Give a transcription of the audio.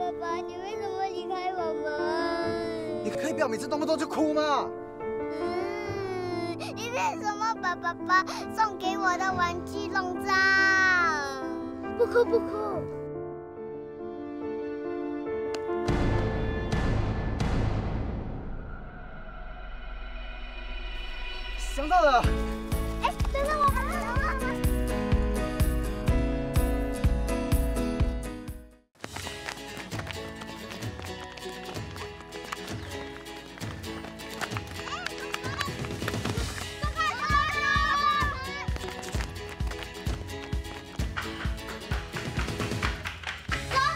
爸爸，你为什么离开我们？ 你可以不要每次动不动就哭吗？ 你为什么把爸爸送给我的玩具弄脏？不哭不哭。 想到了。